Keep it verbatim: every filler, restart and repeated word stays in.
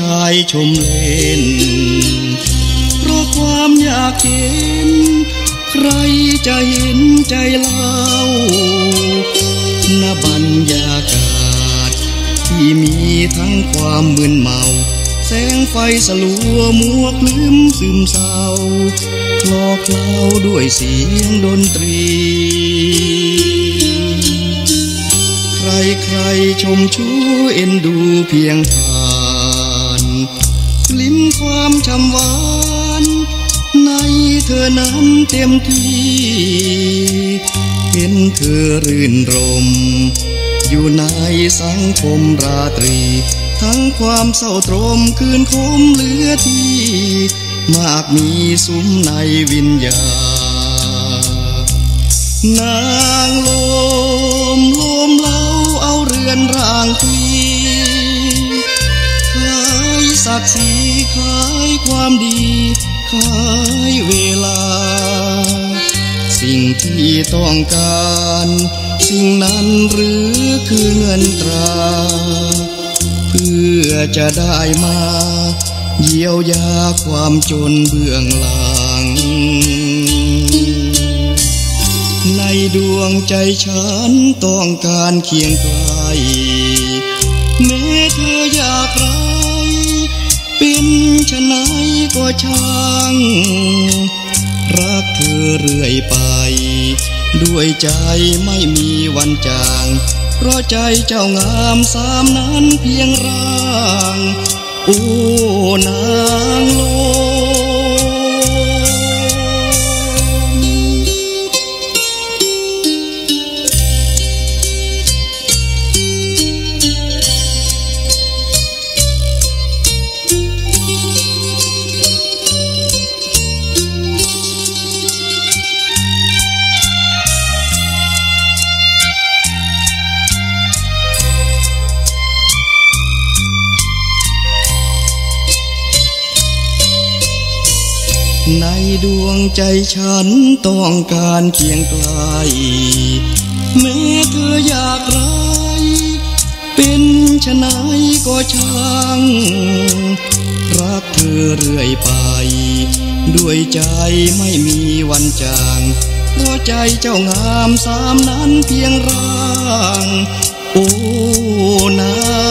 ายชมเล่นเพราะความอยากเห็นใครจะเห็นใจเล่าณบรรยากาศที่มีทั้งความมึนเมาแสงไฟสลัวมัวคลึ้มซึมเศร้าคลอเคล้าด้วยเสียงดนตรีใครใครชมชูเอ็นดูเพียงผ่านลิ้มความช่ำหวานในเธอนั้นเต็มที่เห็นเธอรื่นรมอยู่ในสังคมราตรีทั้งความเศร้าตรมคืนคมเหลือที่มากมีซุ้มในวิญญาณนางลมลมเล่าเอาเรือนร่างทีขายศักดิ์ศรีขายความดีขายเวลาสิ่งที่ต้องการสิ่งนั้นหรือคือเงินตราเพื่อจะได้มาเยียวยาความจนเบื้องหลังในดวงใจฉันต้องการเคียงไกลแม้เธออยากไรเป็นชะไหนก็ช่างรักเธอเรื่อยไปด้วยใจไม่มีวันจางเพราะใจเจ้างามสามนั้นเพียงร่างโอ้นางลในดวงใจฉันต้องการเคียงไกลแม้เธออยากไรเป็นชะไหนก็ช่างรักเธอเรื่อยไปด้วยใจไม่มีวันจางเพราะใจเจ้างามสามนั้นเพียงร่างโอ้นาง